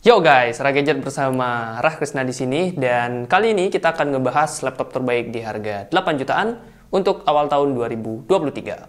Yo guys, Ragadget bersama Rah Krisna di sini, dan kali ini kita akan ngebahas laptop terbaik di harga 8 jutaan untuk awal tahun 2023.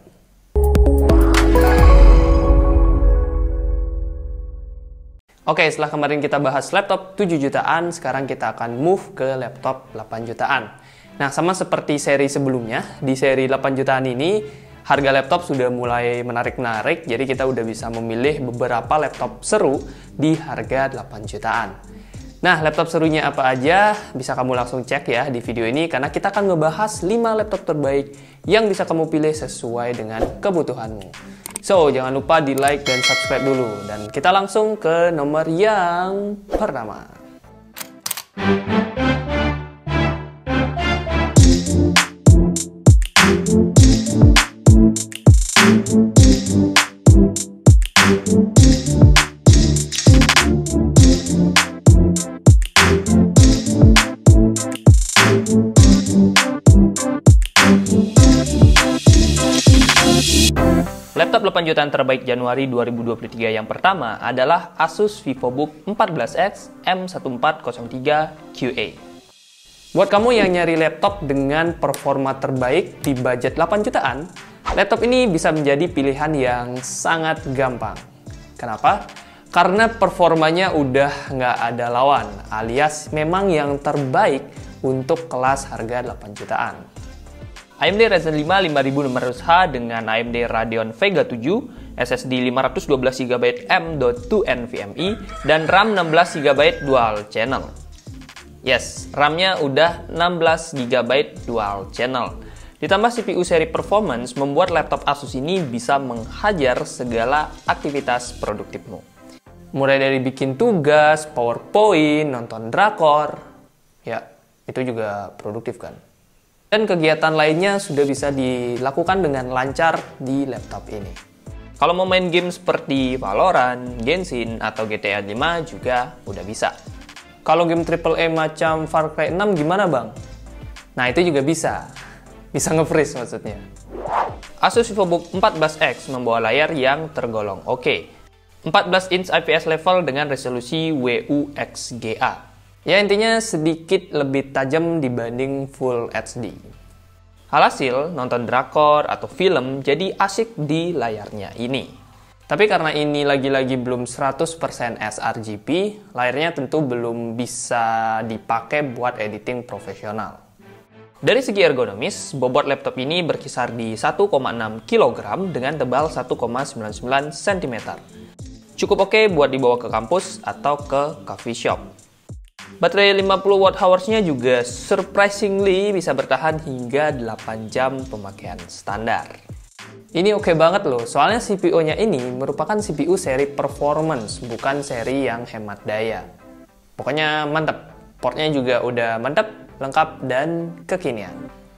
Oke, setelah kemarin kita bahas laptop 7 jutaan, sekarang kita akan move ke laptop 8 jutaan. Nah, sama seperti seri sebelumnya, di seri 8 jutaan ini harga laptop sudah mulai menarik-narik, jadi kita udah bisa memilih beberapa laptop seru di harga 8 jutaan. Nah, laptop serunya apa aja bisa kamu langsung cek ya di video ini, karena kita akan ngebahas 5 laptop terbaik yang bisa kamu pilih sesuai dengan kebutuhanmu. So, jangan lupa di like dan subscribe dulu, dan kita langsung ke nomor yang pertama. Laptop 8 jutaan terbaik Januari 2023 yang pertama adalah Asus VivoBook 14X M1403QA. Buat kamu yang nyari laptop dengan performa terbaik di budget 8 jutaan, laptop ini bisa menjadi pilihan yang sangat gampang. Kenapa? Karena performanya udah nggak ada lawan, alias memang yang terbaik untuk kelas harga 8 jutaan. AMD Ryzen 5 5600H dengan AMD Radeon Vega 7, SSD 512GB M.2 NVMe, dan RAM 16GB dual channel. Yes, RAM-nya udah 16GB dual channel. Ditambah CPU seri performance membuat laptop Asus ini bisa menghajar segala aktivitas produktifmu. Mulai dari bikin tugas, PowerPoint, nonton drakor, ya itu juga produktif kan? Dan kegiatan lainnya sudah bisa dilakukan dengan lancar di laptop ini. Kalau mau main game seperti Valorant, Genshin, atau GTA 5 juga udah bisa. Kalau game AAA macam Far Cry 6 gimana bang? Nah itu juga bisa. Bisa nge-freeze maksudnya. Asus VivoBook 14X membawa layar yang tergolong oke. 14 inch IPS level dengan resolusi WUXGA. Ya intinya sedikit lebih tajam dibanding Full HD. Alhasil, nonton drakor atau film jadi asik di layarnya ini. Tapi karena ini lagi-lagi belum 100% sRGB, layarnya tentu belum bisa dipakai buat editing profesional. Dari segi ergonomis, bobot laptop ini berkisar di 1,6 kg dengan tebal 1,99 cm. Cukup oke buat dibawa ke kampus atau ke coffee shop. Baterai 50 Wh-nya juga surprisingly bisa bertahan hingga 8 jam pemakaian standar. Ini oke banget loh, soalnya CPU-nya ini merupakan CPU seri performance, bukan seri yang hemat daya. Pokoknya mantep, portnya juga udah mantep, lengkap, dan kekinian.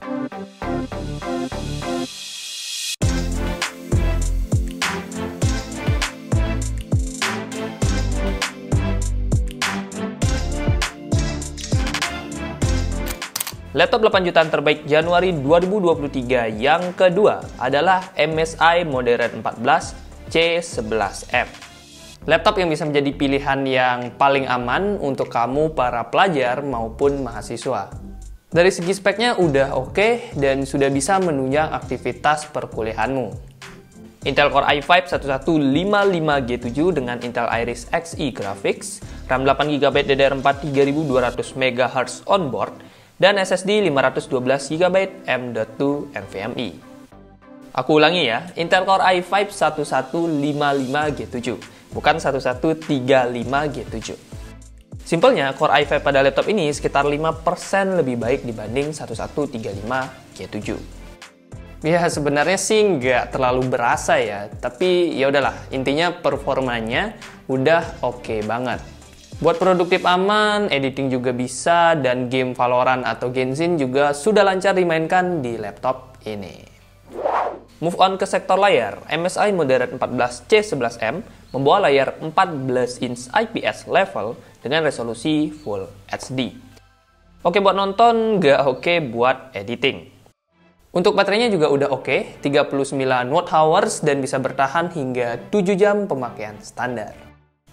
Laptop 8 jutaan terbaik Januari 2023 yang kedua adalah MSI Modern 14 C11M. Laptop yang bisa menjadi pilihan yang paling aman untuk kamu para pelajar maupun mahasiswa. Dari segi speknya udah oke dan sudah bisa menunjang aktivitas perkuliahanmu. Intel Core i5 1155G7 dengan Intel Iris Xe Graphics, RAM 8GB DDR4 3200 MHz onboard, dan SSD 512GB M.2 NVMe. Aku ulangi ya, Intel Core i5 1155G7, bukan 1135G7. Simpelnya, Core i5 pada laptop ini sekitar 5% lebih baik dibanding 1135G7. Ya sebenarnya sih nggak terlalu berasa ya, tapi ya udahlah, intinya performanya udah oke banget. Buat produktif aman, editing juga bisa, dan game Valorant atau Genshin juga sudah lancar dimainkan di laptop ini. Move on ke sektor layar, MSI Modern 14 C11M membawa layar 14 inch IPS level dengan resolusi Full HD. Oke buat nonton, nggak oke buat editing. Untuk baterainya juga udah oke, 39 Wh dan bisa bertahan hingga 7 jam pemakaian standar.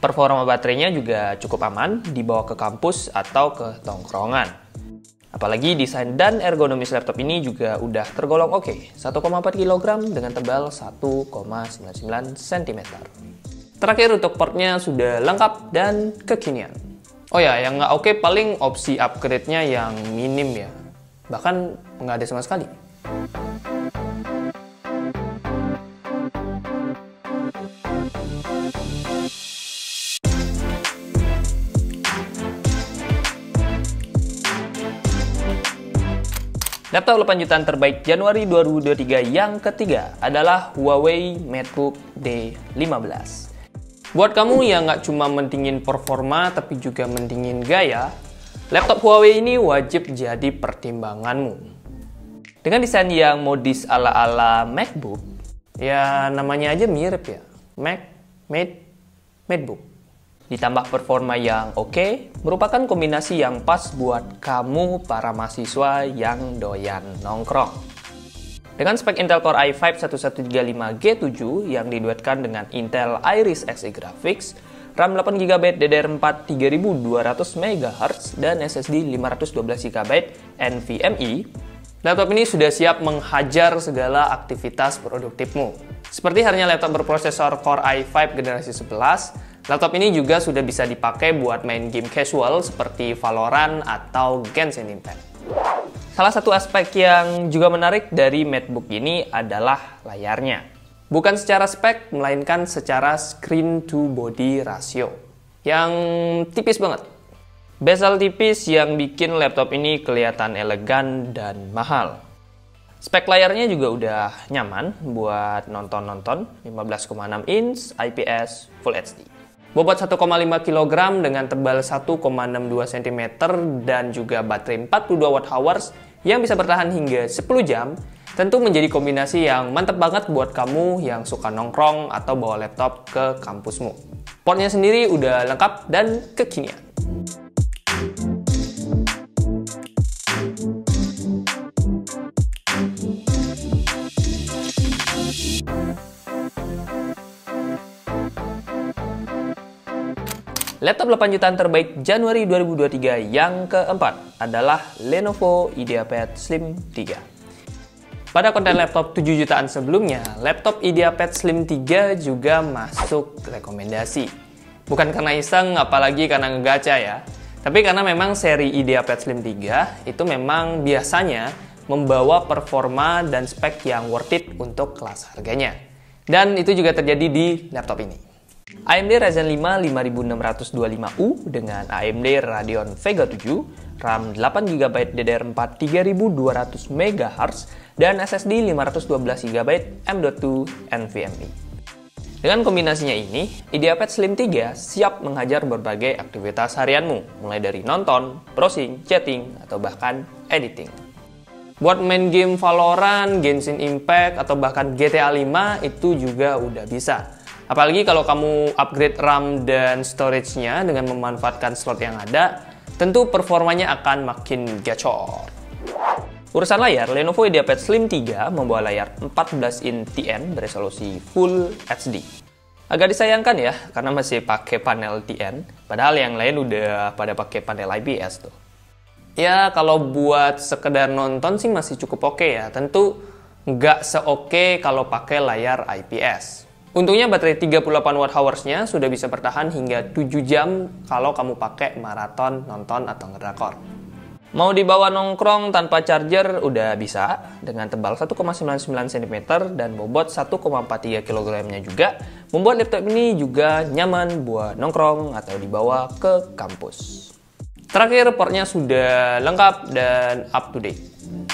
Performa baterainya juga cukup aman dibawa ke kampus atau ke tongkrongan. Apalagi desain dan ergonomis laptop ini juga udah tergolong oke. 1,4 kg dengan tebal 1,99 cm. Terakhir untuk portnya sudah lengkap dan kekinian. Oh ya, yang nggak oke paling opsi upgrade-nya yang minim ya. Bahkan nggak ada sama sekali. Laptop 8 jutaan terbaik Januari 2023 yang ketiga adalah Huawei MateBook D15. Buat kamu yang nggak cuma mentingin performa tapi juga mentingin gaya, laptop Huawei ini wajib jadi pertimbanganmu. Dengan desain yang modis ala-ala MacBook, ya namanya aja mirip ya, MateBook. Ditambah performa yang oke, merupakan kombinasi yang pas buat kamu para mahasiswa yang doyan nongkrong. Dengan spek Intel Core i5 1135G7 yang diduetkan dengan Intel Iris Xe Graphics, RAM 8GB DDR4 3200 MHz, dan SSD 512 GB NVMe, laptop ini sudah siap menghajar segala aktivitas produktifmu. Seperti halnya laptop berprosesor Core i5 generasi 11, laptop ini juga sudah bisa dipakai buat main game casual seperti Valorant atau Genshin Impact. Salah satu aspek yang juga menarik dari MateBook ini adalah layarnya. Bukan secara spek, melainkan secara screen to body ratio yang tipis banget. Bezel tipis yang bikin laptop ini kelihatan elegan dan mahal. Spek layarnya juga udah nyaman buat nonton-nonton, 15,6 inch IPS Full HD. Bobot 1,5 kg dengan tebal 1,62 cm dan juga baterai 42 Wh yang bisa bertahan hingga 10 jam, tentu menjadi kombinasi yang mantep banget buat kamu yang suka nongkrong atau bawa laptop ke kampusmu. Portnya sendiri udah lengkap dan kekinian. Laptop 8 jutaan terbaik Januari 2023 yang keempat adalah Lenovo IdeaPad Slim 3. Pada konten laptop 7 jutaan sebelumnya, laptop IdeaPad Slim 3 juga masuk rekomendasi. Bukan karena iseng, apalagi karena ngegacha ya. Tapi karena memang seri IdeaPad Slim 3 itu memang biasanya membawa performa dan spek yang worth it untuk kelas harganya. Dan itu juga terjadi di laptop ini. AMD Ryzen 5 5625U dengan AMD Radeon Vega 7, RAM 8GB DDR4 3200 MHz, dan SSD 512GB M.2 NVMe. Dengan kombinasinya ini, IdeaPad Slim 3 siap menghajar berbagai aktivitas harianmu, mulai dari nonton, browsing, chatting, atau bahkan editing. Buat main game Valorant, Genshin Impact, atau bahkan GTA 5 itu juga udah bisa. Apalagi kalau kamu upgrade RAM dan storage-nya dengan memanfaatkan slot yang ada, tentu performanya akan makin gacor. Urusan layar, Lenovo IdeaPad Slim 3 membawa layar 14 in TN beresolusi Full HD. Agak disayangkan ya, karena masih pakai panel TN, padahal yang lain udah pada pakai panel IPS tuh. Ya, kalau buat sekedar nonton sih masih cukup oke ya, tentu nggak se-oke kalau pakai layar IPS. Untungnya baterai 38 Wh-nya sudah bisa bertahan hingga 7 jam kalau kamu pakai maraton, nonton, atau ngedrakor. Mau dibawa nongkrong tanpa charger udah bisa, dengan tebal 1,99 cm dan bobot 1,43 kg-nya juga, membuat laptop ini juga nyaman buat nongkrong atau dibawa ke kampus. Terakhir, portnya sudah lengkap dan up to date.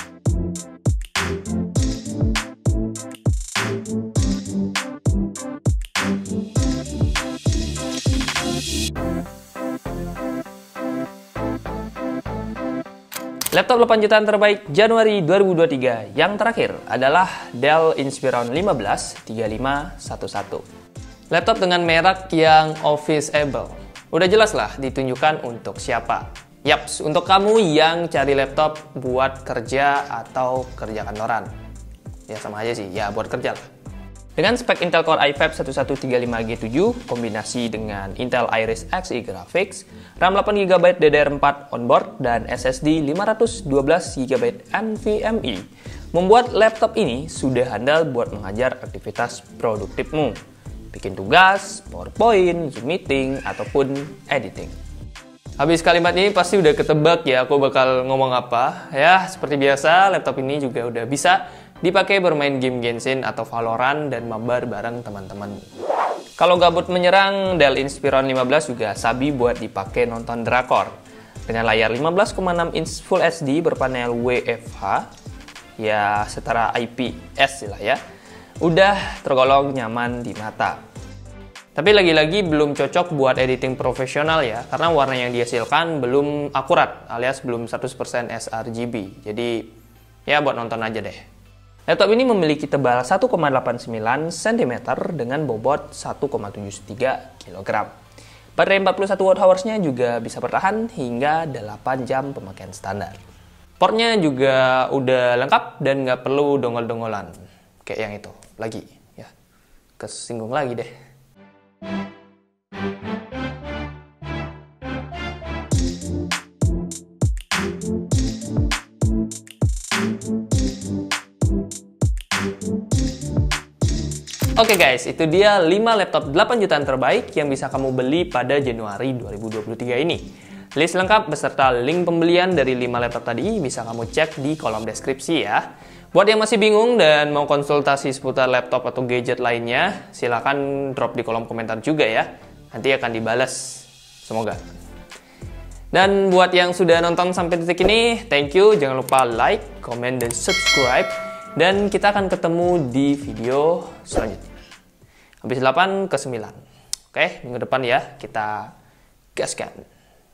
Laptop 8 jutaan terbaik Januari 2023 yang terakhir adalah Dell Inspiron 15 3511. Laptop dengan merek yang officeable. Udah jelas lah ditunjukkan untuk siapa. Yaps, untuk kamu yang cari laptop buat kerja atau kerja kantoran. Ya sama aja sih, ya buat kerja lah. Dengan spek Intel Core i5 1135G7 kombinasi dengan Intel Iris Xe Graphics, RAM 8GB DDR4 onboard, dan SSD 512GB NVMe, membuat laptop ini sudah handal buat mengajar aktivitas produktifmu, bikin tugas, PowerPoint, Zoom meeting, ataupun editing. Habis kalimat ini pasti udah ketebak ya aku bakal ngomong apa. Ya, seperti biasa, laptop ini juga udah bisa dipakai bermain game Genshin atau Valorant dan mabar bareng teman-teman. Kalau gabut menyerang, Dell Inspiron 15 juga sabi buat dipakai nonton drakor. Dengan layar 15,6 inch Full HD berpanel WFH, ya setara IPS lah ya, udah tergolong nyaman di mata. Tapi lagi-lagi belum cocok buat editing profesional ya, karena warna yang dihasilkan belum akurat alias belum 100% sRGB. Jadi ya buat nonton aja deh. Laptop ini memiliki tebal 1,89 cm dengan bobot 1,73 kg. Baterai 41 Wh-nya juga bisa bertahan hingga 8 jam pemakaian standar. Portnya juga udah lengkap dan nggak perlu dongol-dongolan. Kayak yang itu, lagi ya. Kesinggung lagi deh. Oke guys, itu dia 5 laptop 8 jutaan terbaik yang bisa kamu beli pada Januari 2023 ini. List lengkap beserta link pembelian dari 5 laptop tadi bisa kamu cek di kolom deskripsi ya. Buat yang masih bingung dan mau konsultasi seputar laptop atau gadget lainnya, silahkan drop di kolom komentar juga ya. Nanti akan dibalas. Semoga. Dan buat yang sudah nonton sampai detik ini, thank you. Jangan lupa like, comment, dan subscribe. Dan kita akan ketemu di video selanjutnya. Habis 8 ke 9. Oke, minggu depan ya kita gaskan.